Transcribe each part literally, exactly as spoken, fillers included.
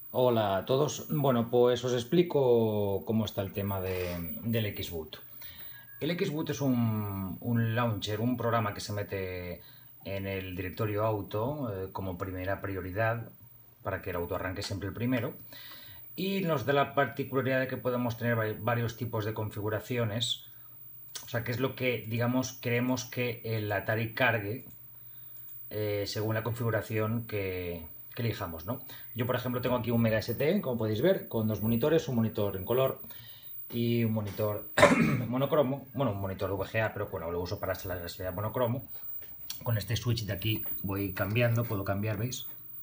Hola a todos. Bueno, pues os explico cómo está el tema de, del Xboot. El Xboot es un, un launcher, un programa que se mete en el directorio auto eh, como primera prioridad para que el auto arranque siempre el primero. Y nos da la particularidad de que podemos tener varios tipos de configuraciones. O sea, que es lo que, digamos, queremos que el Atari cargue eh, según la configuración que, que elijamos, ¿no? Yo, por ejemplo, tengo aquí un Mega S T, como podéis ver, con dos monitores, un monitor en color y un monitor monocromo, bueno, un monitor V G A, pero bueno, lo uso para la salida monocromo. Con este switch de aquí voy cambiando, puedo cambiar, ¿veis?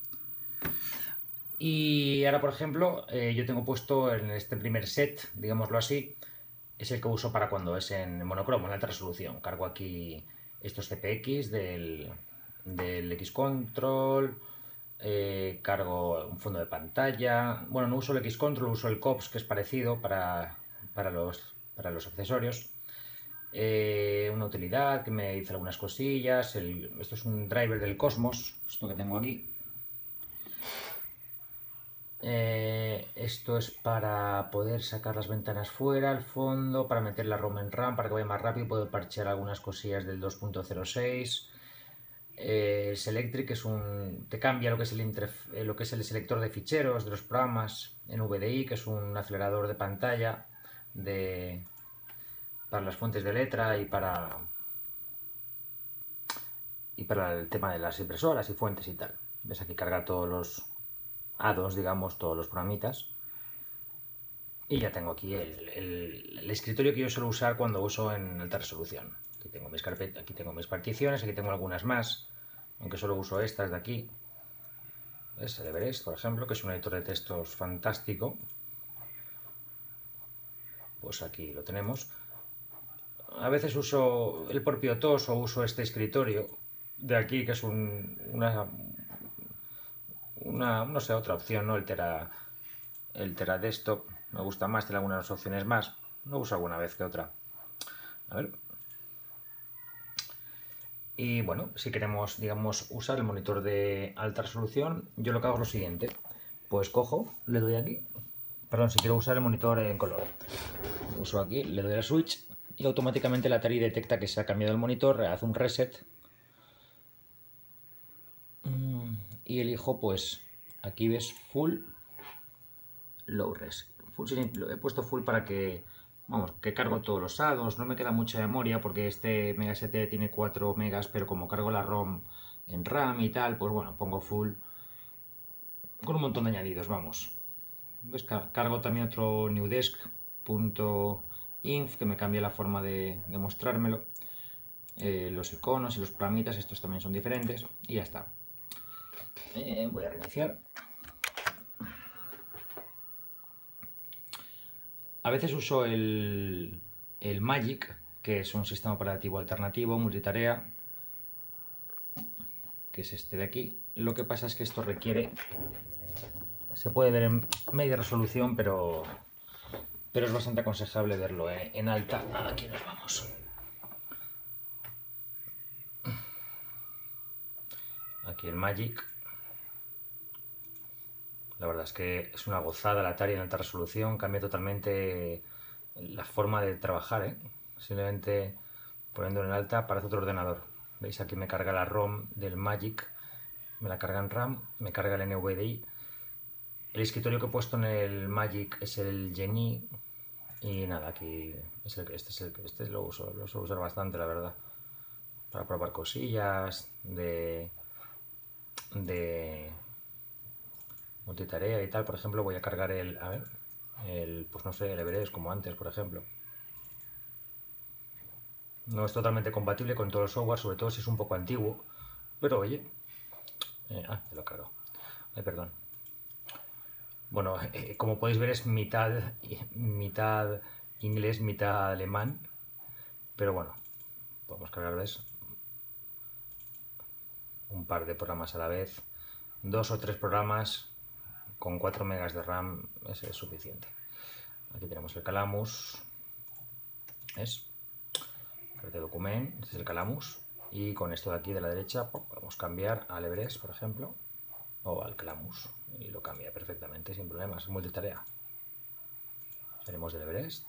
Y ahora, por ejemplo, eh, yo tengo puesto en este primer set, digámoslo así, es el que uso para cuando es en monocromo, en alta resolución. Cargo aquí estos C P X del, del X-Control, eh, cargo un fondo de pantalla. Bueno, no uso el X-Control, uso el COPS, que es parecido para, para, los, para los accesorios. Eh, una utilidad que me dice algunas cosillas. El, esto es un driver del Cosmos, esto que tengo aquí. Eh, esto es para poder sacar las ventanas fuera, al fondo, para meter la ROM en RAM, para que vaya más rápido. Puedo parchear algunas cosillas del dos punto cero seis. Eh, Selectric es un, te cambia lo que es el, interf, eh, lo que es el selector de ficheros de los programas en V D I, que es un acelerador de pantalla de, para las fuentes de letra y para, y para el tema de las impresoras y fuentes y tal. Ves aquí carga todos los ados, digamos, todos los programitas. Y ya tengo aquí el, el, el escritorio que yo suelo usar cuando uso en alta resolución. Aquí tengo mis carpetas, aquí tengo mis particiones, aquí tengo algunas más, aunque solo uso estas de aquí. ¿Ves? El Everest, por ejemplo, que es un editor de textos fantástico. Pues aquí lo tenemos. A veces uso el propio T O S o uso este escritorio de aquí, que es un, una, una, no sé, otra opción, ¿no? El Tera, el Tera Desktop. Me gusta más, tiene algunas opciones más. Lo uso alguna vez que otra. A ver. Y bueno, si queremos, digamos, usar el monitor de alta resolución, yo lo que hago es lo siguiente. Pues cojo, le doy aquí. Perdón, si quiero usar el monitor en color. Uso aquí, le doy al switch y automáticamente la Atari detecta que se ha cambiado el monitor, hace un reset. Y elijo, pues, aquí ves full low res. Full, lo he puesto full para que, vamos, que cargo todos los ados. No me queda mucha memoria porque este Mega S T tiene cuatro megas, pero como cargo la ROM en RAM y tal, pues bueno, pongo full con un montón de añadidos, vamos. ¿Ves? Cargo también otro newdesk.inf que me cambia la forma de, de mostrármelo. Eh, los iconos y los programitas, estos también son diferentes. Y ya está. Eh, voy a reiniciar. A veces uso el, el Magic, que es un sistema operativo alternativo, multitarea, que es este de aquí. Lo que pasa es que esto requiere... Se puede ver en media resolución, pero, pero es bastante aconsejable verlo en, en alta. Aquí nos vamos. Aquí el Magic. La verdad es que es una gozada la Atari en alta resolución, cambia totalmente la forma de trabajar, ¿eh? Simplemente poniéndolo en alta parece otro ordenador. ¿Veis? Aquí me carga la ROM del Magic, me la carga en RAM, me carga el N V D I. El escritorio que he puesto en el Magic es el Genie y nada, aquí es el, este, es el, este lo uso, lo suelo usar bastante, la verdad, para probar cosillas de... de multitarea y tal. Por ejemplo, voy a cargar el, a ver, el, pues no sé, el Everest como antes, por ejemplo. No es totalmente compatible con todo el software, sobre todo si es un poco antiguo, pero oye, eh, ah, te lo he cargado. Ay, perdón. Bueno, eh, como podéis ver es mitad, mitad inglés, mitad alemán, pero bueno, podemos cargar, ¿ves? Un par de programas a la vez, dos o tres programas con cuatro megas de RAM es, es suficiente. Aquí tenemos el Calamus, ¿ves? De document, este es el Calamus, y con esto de aquí de la derecha podemos cambiar al Everest, por ejemplo, o al Calamus. y lo cambia perfectamente, sin problemas, multitarea. Salimos del Everest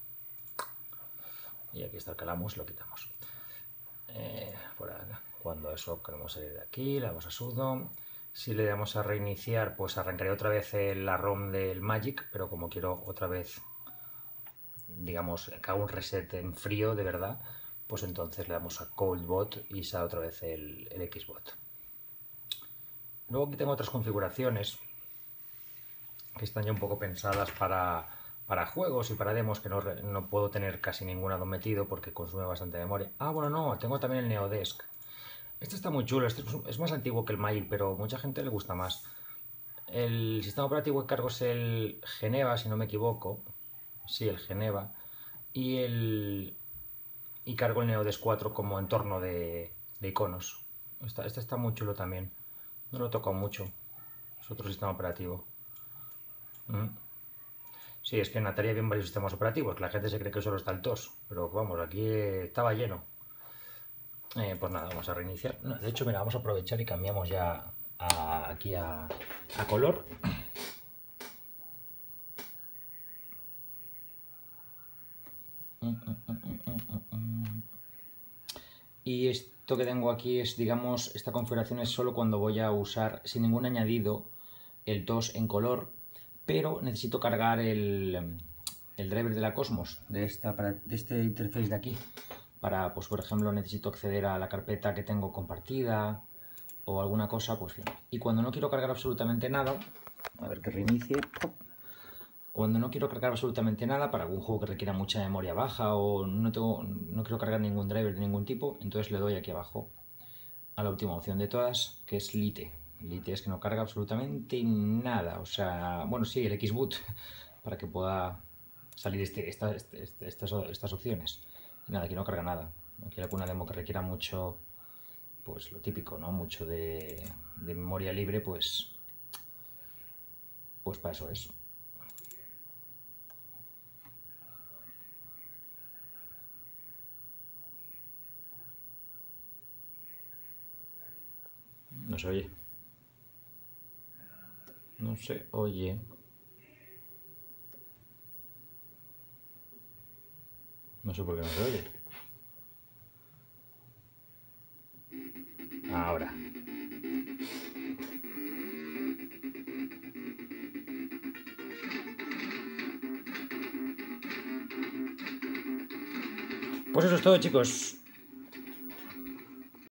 y aquí está el Calamus, lo quitamos. Eh, fuera, cuando eso queremos salir de aquí, le damos a sudo. Si le damos a reiniciar, pues arrancaré otra vez la ROM del Magic, pero como quiero otra vez, digamos, que hago un reset en frío de verdad, pues entonces le damos a ColdBot y sale otra vez el, el Xbot. Luego aquí tengo otras configuraciones que están ya un poco pensadas para, para juegos y para demos, que no, no puedo tener casi ningún addon metido porque consume bastante memoria. Ah, bueno, no, tengo también el Neodesk. Este está muy chulo, este es más antiguo que el Magic, pero mucha gente le gusta más. El sistema operativo que cargo es el Geneva, si no me equivoco. Sí, el Geneva. Y el y cargo el Neodesk cuatro como entorno de, de iconos. Este, este está muy chulo también. No lo he tocado mucho. Es otro sistema operativo. Mm. Sí, es que en Atari había varios sistemas operativos, que la gente se cree que solo está el T O S, pero vamos, aquí estaba lleno. Eh, pues nada, vamos a reiniciar. No, de hecho, mira, vamos a aprovechar y cambiamos ya a, aquí a, a color. Y esto que tengo aquí es, digamos, esta configuración es solo cuando voy a usar sin ningún añadido el T O S en color, pero necesito cargar el, el driver de la Cosmos, de, esta, de este interface de aquí, para, pues por ejemplo, necesito acceder a la carpeta que tengo compartida o alguna cosa, pues bien. Y cuando no quiero cargar absolutamente nada, a ver que reinicie, cuando no quiero cargar absolutamente nada para algún juego que requiera mucha memoria baja o no, tengo, no quiero cargar ningún driver de ningún tipo, entonces le doy aquí abajo a la última opción de todas, que es Lite. Lite es que no carga absolutamente nada, o sea, bueno, sí, el Xboot, para que pueda salir este, esta, este, este, estas, estas opciones. Y nada, aquí no carga nada. Aquí alguna demo que requiera mucho, pues lo típico, ¿no? Mucho de, de memoria libre, pues, pues para eso es. No se oye. No se oye. No sé por qué no se oye. Ahora. Pues eso es todo, chicos.